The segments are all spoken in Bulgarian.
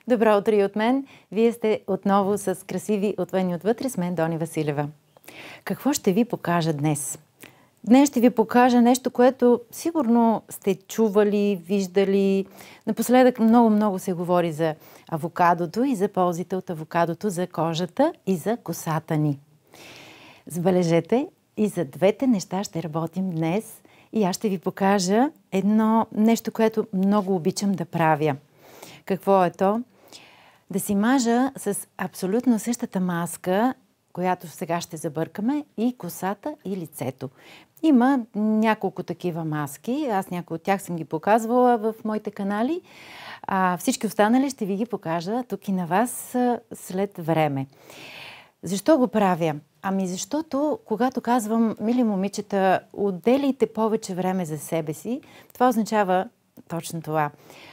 Добро утро и от мен. Вие сте отново с красиви отвън и отвътре с мен, Дони Василева. Какво ще ви покажа днес? Днес ще ви покажа нещо, което сигурно сте чували, виждали. Напоследък много се говори за авокадото и за ползите от авокадото за кожата и за косата ни. Забележете, и за двете неща ще работим днес и аз ще ви покажа едно нещо, което много обичам да правя. Какво е то? Да си мажа с абсолютно същата маска, която сега ще забъркаме, и косата, и лицето. Има няколко такива маски. Аз някои от тях съм ги показвала в моите канали. Всички останали ще ви ги покажа тук и на вас след време. Защо го правя? Ами защото, когато казвам, мили момичета, отделяйте повече време за себе си, това означава точно това.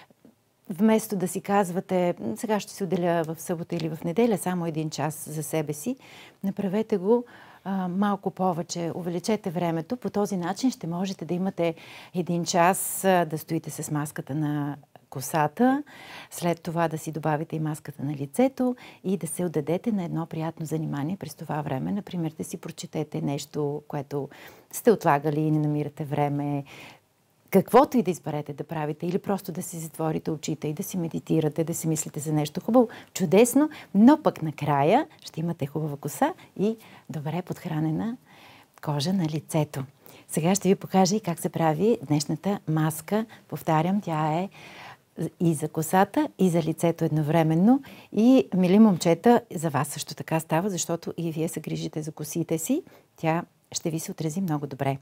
Вместо да си казвате, сега ще си отделя в събота или в неделя само 1 час за себе си, направете го малко повече, увеличете времето. По този начин ще можете да имате 1 час да стоите с маската на косата, след това да си добавите и маската на лицето и да се отдадете на едно приятно занимание през това време. Например, да си прочетете нещо, което сте отлагали и не намирате време, каквото и да изберете да правите, или просто да си затворите очите и да си медитирате, да си мислите за нещо хубаво, чудесно, но пък накрая ще имате хубава коса и добре подхранена кожа на лицето. Сега ще ви покажа и как се прави днешната маска. Повтарям, тя е и за косата, и за лицето едновременно. И, мили момчета, за вас също така става, защото и вие се грижите за косите си. Тя ще ви се отрази много добре.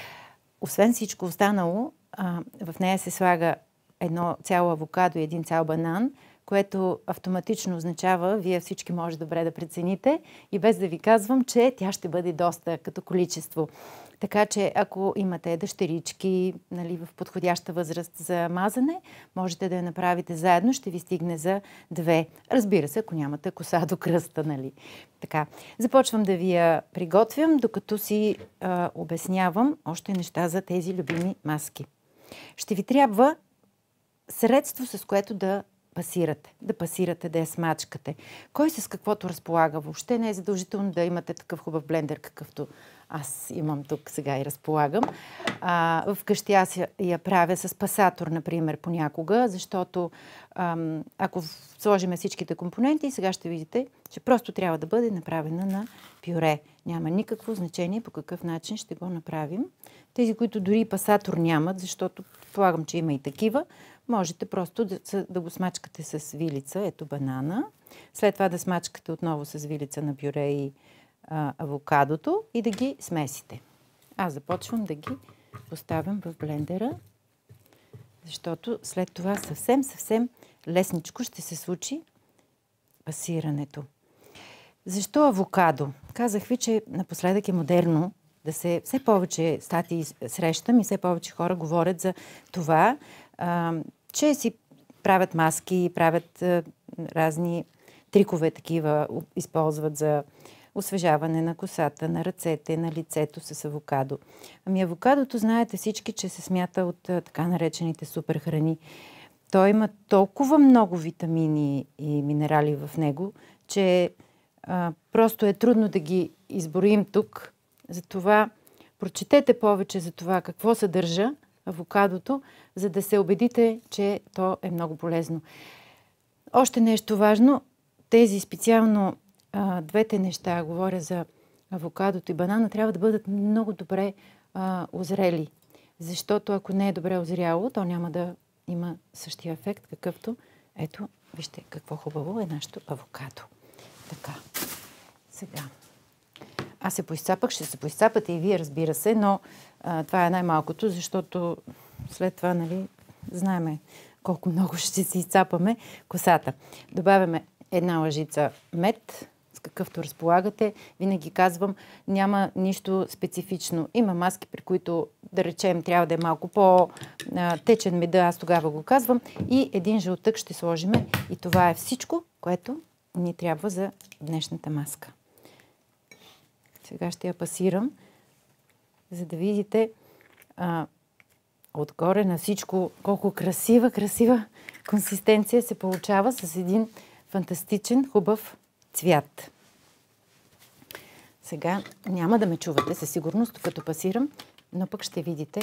Освен всичко останало, в нея се слага едно цяло авокадо и 1 цял банан, което автоматично означава, вие всички може добре да прецените и без да ви казвам, че тя ще бъде доста като количество. Така че ако имате дъщерички, нали, в подходяща възраст за мазане, можете да я направите заедно, ще ви стигне за 2. Разбира се, ако нямате коса до кръста, нали. Така, започвам да ви я приготвям, докато си обяснявам още неща за тези любими маски. Ще ви трябва средство, с което да пасирате, да я смачкате. Кой с каквото разполага? Въобще не е задължително да имате такъв хубав блендер, какъвто аз имам тук сега и разполагам. Вкъщи аз я правя с пасатор, например, понякога, защото ако сложим всичките компоненти, сега ще видите, че просто трябва да бъде направена на пюре. Няма никакво значение по какъв начин ще го направим. Тези, които дори и пасатор нямат, защото предполагам, че има и такива, можете просто да го смачкате с вилица, ето банана. След това да смачкате отново с вилица на пюре и авокадото и да ги смесите. Аз започвам да ги поставям в блендера, защото след това съвсем лесничко ще се случи пасирането. Защо авокадо? Казах ви, че напоследък е модерно да се все повече статии срещам и все повече хора говорят за това, че си правят маски, правят разни трикове такива, използват за освежаване на косата, на ръцете, на лицето с авокадо. Ами авокадото, знаете всички, че се смята от така наречените супер храни. Той има толкова много витамини и минерали в него, че просто е трудно да ги изброим тук. Затова прочетете повече за това какво съдържа авокадото, за да се убедите, че то е много полезно. Още нещо важно, тези специално двете неща, говоря за авокадото и банана, трябва да бъдат много добре озрели. Защото ако не е добре озряло, то няма да има същия ефект, какъвто ето, вижте какво хубаво е нашето авокадо. Така, сега. Аз се поизцапах, ще се поизцапате и вие, разбира се, но това е най-малкото, защото след това, нали, знаеме колко много ще си изцапаме косата. Добавяме 1 лъжица мед, с какъвто разполагате. Винаги казвам, няма нищо специфично. Има маски, при които, да речем, трябва да е малко по-течен меда, аз тогава го казвам. И 1 жълтък ще сложиме. И това е всичко, което ни трябва за днешната маска. Сега ще я пасирам, за да видите отгоре на всичко, колко красива консистенция се получава с един фантастичен, хубав цвят. Сега няма да ме чувате със сигурност, като пасирам, но пък ще видите.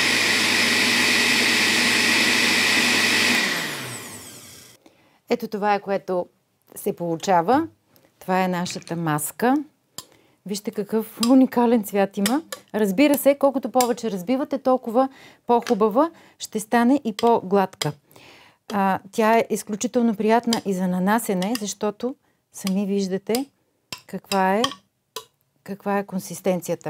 Ето това е, което се получава. Това е нашата маска. Вижте какъв уникален цвят има. Разбира се, колкото повече разбивате, толкова по-хубава ще стане и по-гладка. Тя е изключително приятна и за нанасене, защото сами виждате каква е консистенцията.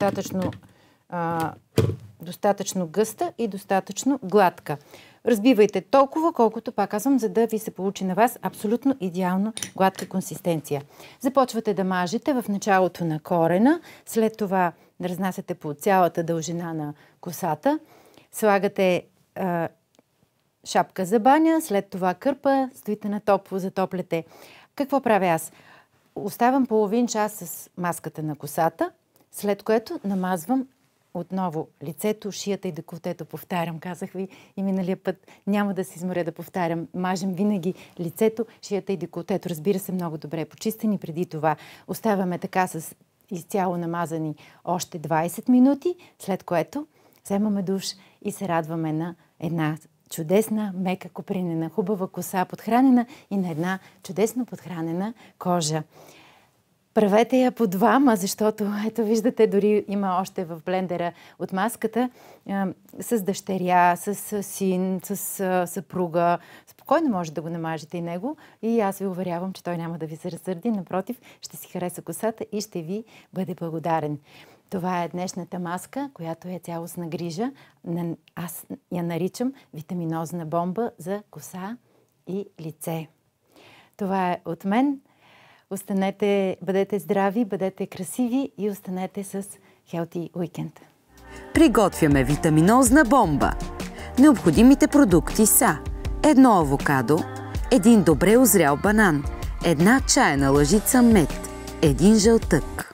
Достатъчно гъста и достатъчно гладка. Разбивайте толкова, колкото, пак казвам, за да ви се получи на вас абсолютно идеално гладка консистенция. Започвате да мажете в началото на корена, след това да разнасяте по цялата дължина на косата, слагате шапка за баня, след това кърпа, стоите на топло, затопляте. Какво правя аз? Оставам половин час с маската на косата, след което намазвам отново лицето, шията и деколтето. Повтарям, казах ви и миналия път, няма да се изморя да повтарям. Мажем винаги лицето, шията и деколтето. Разбира се, много добре почистени преди това. Оставяме така с изцяло намазани още 20 минути, след което вземаме душ и се радваме на една чудесна, мека, копринена, хубава коса, подхранена и на една чудесно подхранена кожа. Правете я по двама, защото, ето виждате, дори има още в блендера от маската с дъщеря, с син, с съпруга. Спокойно може да го намажете и него и аз ви уверявам, че той няма да ви се разсърди. Напротив, ще си хареса косата и ще ви бъде благодарен. Това е днешната маска, която е цялостна грижа. Аз я наричам витаминозна бомба за коса и лице. Това е от мен. Останете, бъдете здрави, бъдете красиви и останете с Healthy Weekend. Приготвяме витаминозна бомба. Необходимите продукти са: едно авокадо, един добре озрял банан, една чайна лъжица мед, един жълтък.